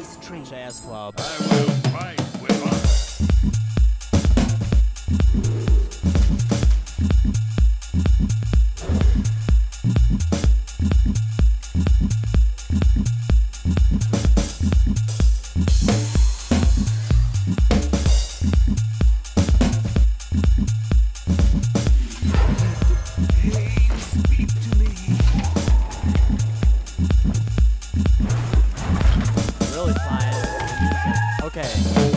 strength. Jazz Club. I will fight with honor. Really flying the music. Okay.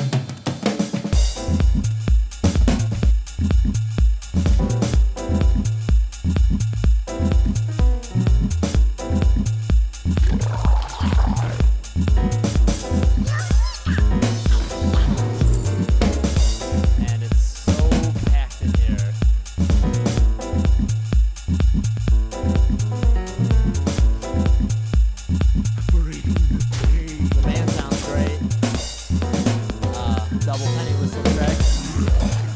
And it's so packed in here. The band sounds great. Double penny whistle track.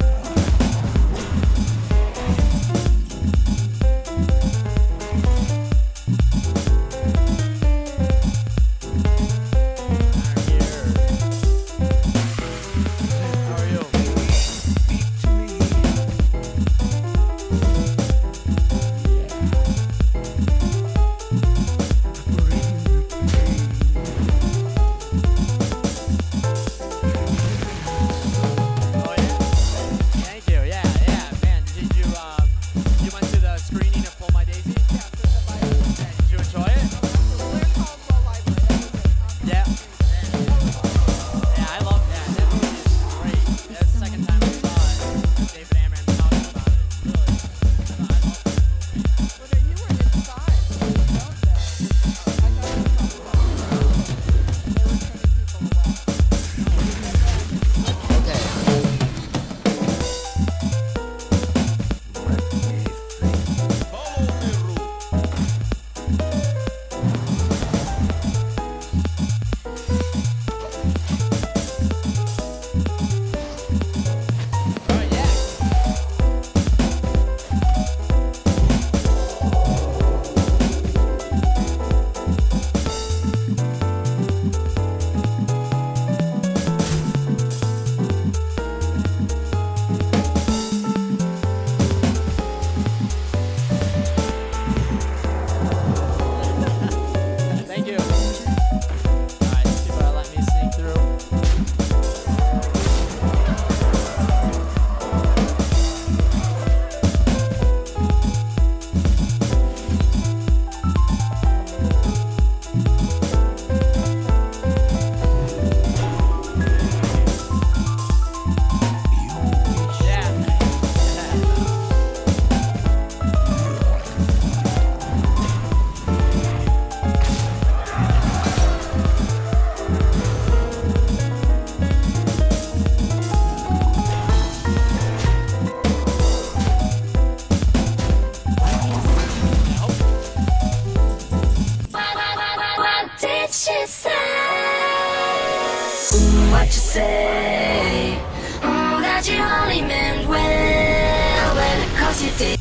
How are you? Oh yeah. Thank you. Yeah, yeah, man. Did you you went to the screening of Pull My Daisy? Yeah. Did you enjoy it? Yeah. Yeah, I love that. That movie is great. That's the second time I saw it. David Amram talking about it. It's really, I love that movie. Okay. Follow the rule. Oh yeah. Thank you. Alright, people let me sneak through. What did she say? What you say? That you only meant well, cause you did.